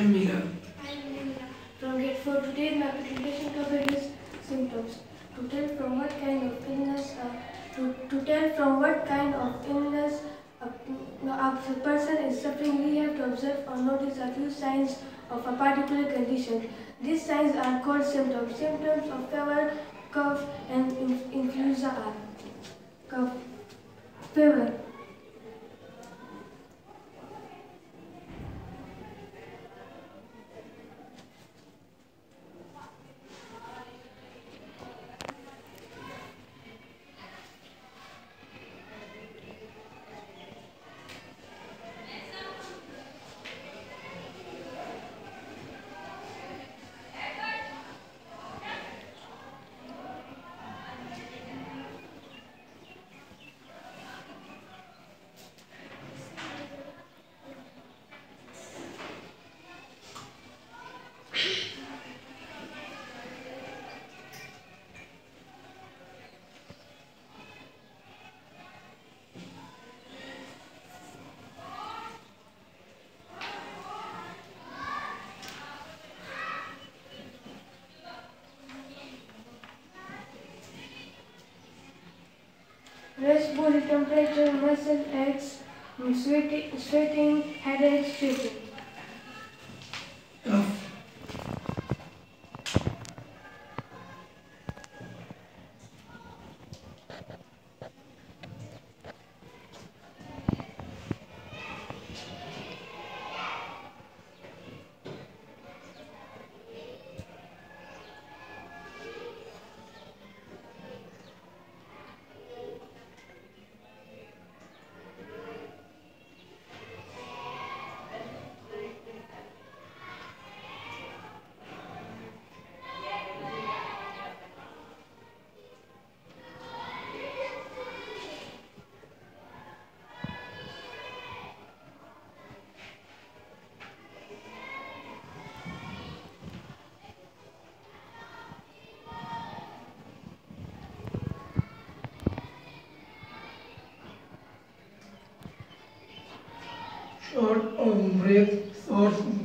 I'm Mila. From grade 4, today my presentation topic is symptoms. To tell from what kind of illness, a person is suffering, we have to observe or notice a few signs of a particular condition. These signs are called symptoms. Symptoms of fever, cough, and influenza are cough, fever. Raised body temperature, muscle aches, sweating, headache, shaking. Cough. Short of breath, short